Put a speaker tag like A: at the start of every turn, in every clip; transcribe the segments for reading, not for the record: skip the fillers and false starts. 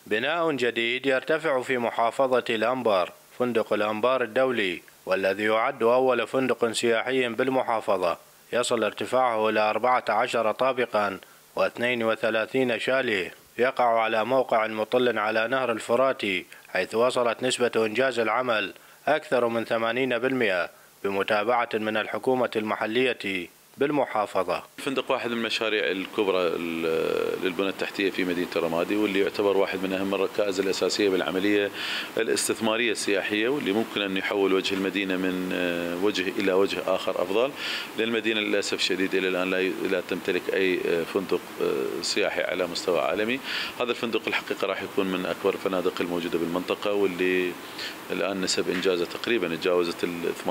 A: بناء جديد يرتفع في محافظة الأنبار فندق الأنبار الدولي، والذي يعد أول فندق سياحي بالمحافظة، يصل ارتفاعه إلى 14 طابقا و32 شاليه، يقع على موقع مطل على نهر الفراتي، حيث وصلت نسبة إنجاز العمل أكثر من 80% بمتابعة من الحكومة المحلية بالمحافظة.
B: الفندق واحد من المشاريع الكبرى للبنى التحتية في مدينة الرمادي، واللي يعتبر واحد من أهم الركائز الأساسية بالعملية الاستثمارية السياحية، واللي ممكن أن يحول وجه المدينة من وجه إلى وجه آخر أفضل. للمدينة للأسف الشديد إلى الآن لا تمتلك أي فندق سياحي على مستوى عالمي. هذا الفندق الحقيقة راح يكون من أكبر الفنادق الموجودة بالمنطقة، واللي الآن نسب إنجازه تقريبا تجاوزت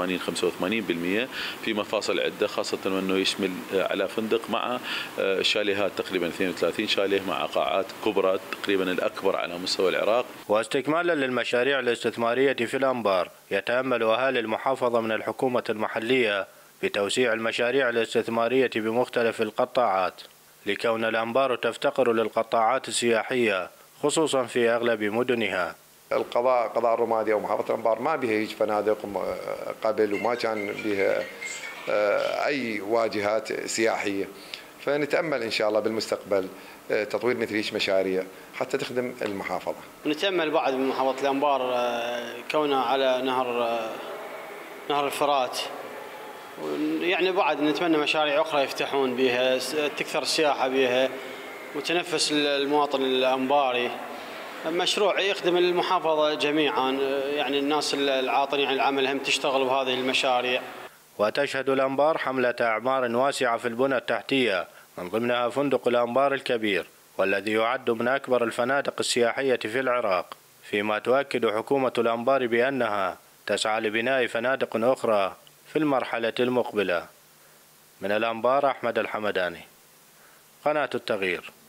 B: 80-85% في مفاصل عدة، خاصة أنه يشمل على فندق مع شاليهات تقريبا 32 شاليه مع قاعات كبرى تقريبا الأكبر على مستوى العراق.
A: واستكمالا للمشاريع الاستثمارية في الأنبار، يتأمل أهالي المحافظة من الحكومة المحلية بتوسيع المشاريع الاستثمارية بمختلف القطاعات، لكون الأنبار تفتقر للقطاعات السياحية خصوصا في أغلب مدنها.
C: قضاء الرمادي أو محافظة الأنبار ما بها هيج فنادق قبل، وما كان بها أي واجهات سياحية، فنتأمل إن شاء الله بالمستقبل تطوير مثل هيك مشاريع حتى تخدم المحافظة.
D: نتأمل بعد من محافظة الأنبار كونها على نهر الفرات، يعني بعد نتمنى مشاريع أخرى يفتحون بها تكثر السياحة بها وتنفس المواطن الأنباري، مشروع يخدم المحافظة جميعا، يعني الناس العاطلين عن العمل هم تشتغل بهذه المشاريع.
A: وتشهد الأنبار حملة أعمار واسعة في البنى التحتية، من ضمنها فندق الأنبار الكبير، والذي يعد من أكبر الفنادق السياحية في العراق، فيما تؤكد حكومة الأنبار بأنها تسعى لبناء فنادق أخرى في المرحلة المقبلة. من الأنبار أحمد الحمداني، قناة التغيير.